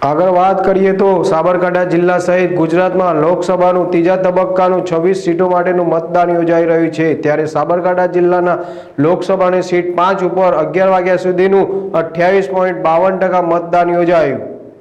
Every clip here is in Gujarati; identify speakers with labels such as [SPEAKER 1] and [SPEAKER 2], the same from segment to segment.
[SPEAKER 1] આગળ વાત કરીએ તો સાબરકાંઠા જિલ્લા સહિત ગુજરાતમાં લોકસભાનું ત્રીજા તબક્કાનું 26 સીટો માટેનું મતદાન યોજાઈ રહ્યું છે। ત્યારે સાબરકાંઠા જિલ્લાના લોકસભાની સીટ 5 ઉપર 11 વાગ્યા સુધીનું 28.52% મતદાન યોજાયું।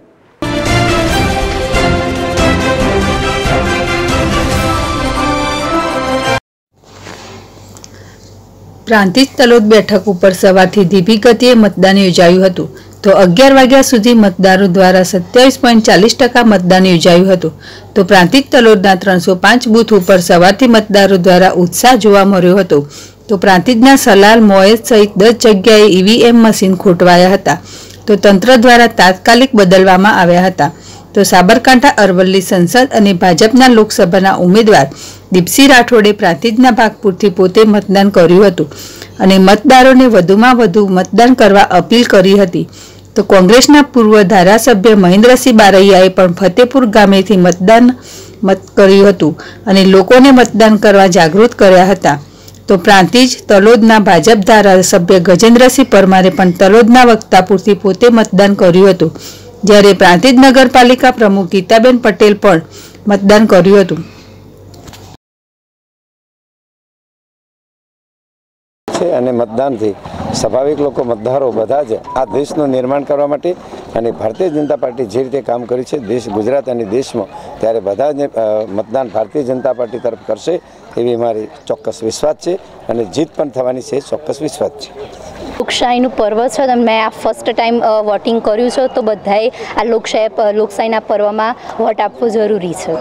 [SPEAKER 2] પ્રાંતિજ તલોદ બેઠક ઉપર સવારથી ધીમી ગતિએ મતદાન યોજાયું હતું। તો 11 વાગ્યા સુધી મતદારો દ્વારા 27.40% મતદાન યોજાયું હતું। તો પ્રાંતિજ તલોદના 305 બૂથ ઉપર સવારથી મતદારો દ્વારા ઉત્સાહ જોવા મળ્યો હતો। તો પ્રાંતિજના સલાલ મોયેજ સહિત 10 જગ્યાએ ઈવીએમ મશીન ખોટવાયા હતા। તો તંત્ર દ્વારા તાત્કાલિક બદલવામાં આવ્યા હતા। તો સાબરકાંઠા અરવલ્લી સંસદ અને ભાજપના લોકસભાના ઉમેદવાર દીપસિંહ રાઠોડે પ્રાંતિજના ભાગપુરથી પોતે મતદાન કર્યું હતું અને મતદારોને વધુમાં વધુ મતદાન કરવા અપીલ કરી હતી। તો કોંગ્રેસના પૂર્વ ધારાસભ્ય મહેન્દ્રસિંહ બારૈયાએ પણ ફતેપુર ગામેથી મતદાન કર્યું હતું અને લોકોને મતદાન કરવા જાગૃત કર્યા હતા। તો પ્રાંતિજ તલોદના ભાજપ ધારાસભ્ય ગજેન્દ્રસિંહ પરમારે પણ તલોદના વક્તાપુરથી પોતે મતદાન કર્યું હતું, જ્યારે પ્રાંતિજ નગરપાલિકા પ્રમુખ ગીતાબેન પટેલ પણ મતદાન કર્યું હતું।
[SPEAKER 3] અને મતદાનથી સ્વાભાવિક લોકો મતદારો બધા જ આ દેશનું નિર્માણ કરવા માટે અને ભારતીય જનતા પાર્ટી જે રીતે કામ કરી છે દેશ ગુજરાત અને દેશમાં, ત્યારે બધા જ મતદાન ભારતીય જનતા પાર્ટી તરફ કરશે એવી મારી ચોક્કસ વિશ્વાસ છે અને જીત પણ થવાની છે ચોક્કસ વિશ્વાસ છે।
[SPEAKER 4] લોકશાહીનું પર્વ છે અને મેં આ ફર્સ્ટ ટાઈમ વોટિંગ કર્યું છે, તો બધાએ આ લોકશાહીના પર્વમાં વોટ આપવો જરૂરી છે।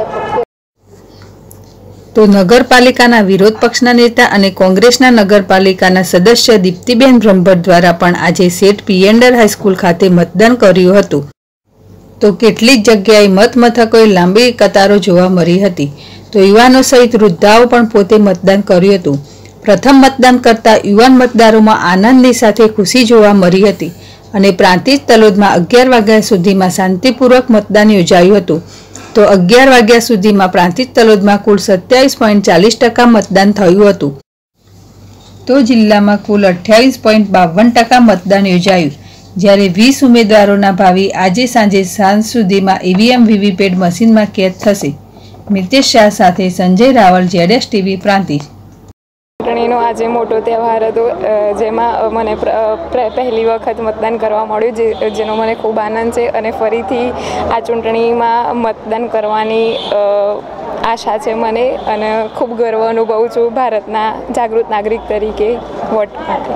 [SPEAKER 2] તો નગરપાલિકાના વિરોધ પક્ષના નેતા અને કોંગ્રેસના નગરપાલિકાના સદસ્ય દીપ્તિબેન બ્રહ્મભટ્ટ દ્વારા પણ આજે સેઠ પિયંડર હાઈસ્કૂલ ખાતે મતદાન કર્યું હતું। તો કેટલીક જગ્યાએ મતમથકોએ લાંબી કતારો જોવા મળી હતી। તો યુવાનો સહિત વૃદ્ધાઓ પણ પોતે મતદાન કર્યું હતું। પ્રથમ મતદાન કરતા યુવાન મતદારોમાં આનંદની સાથે ખુશી જોવા મળી હતી અને પ્રાંતિજ તલોદમાં 11 વાગ્યા સુધીમાં શાંતિપૂર્વક મતદાન યોજાયું હતું। તો 11 વાગ્યા સુધીમાં પ્રાંતિજ તલોદમાં કુલ 27.40% મતદાન થયું હતું। તો જિલ્લામાં કુલ 28.52% મતદાન યોજાયું, જ્યારે 20 ઉમેદવારોના ભાવિ આજે સાંજે 7 સુધીમાં ઈવીએમ વીવીપેટ મશીનમાં કેદ થશે। મિતેશ શાહ સાથે સંજય રાવલ, ZS TV પ્રાંતિજ।
[SPEAKER 5] ચૂંટણીનો આજે મોટો તહેવાર હતો, જેમાં મને પહેલી વખત મતદાન કરવા મળ્યું, જેનો મને ખૂબ આનંદ છે અને ફરીથી આ ચૂંટણીમાં મતદાન કરવાની આશા છે મને અને ખૂબ ગર્વ અનુભવું છું ભારતના જાગૃત નાગરિક તરીકે વોટ માટે।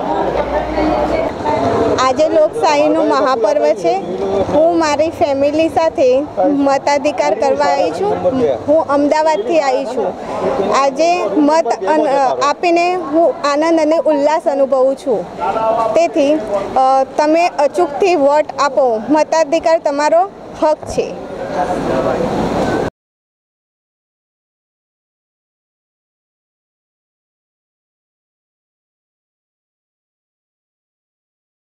[SPEAKER 6] આજે લોકશાહીનું મહાપર્વ છે। હું મારી ફેમિલી સાથે મતાધિકાર કરવા આવી છું। હું અમદાવાદથી આવી છું। આજે મત આપીને હું આનંદ અને ઉલ્લાસ અનુભવું છું। તેથી તમે અચૂકથી વોટ આપો, મતાધિકાર તમારો હક છે।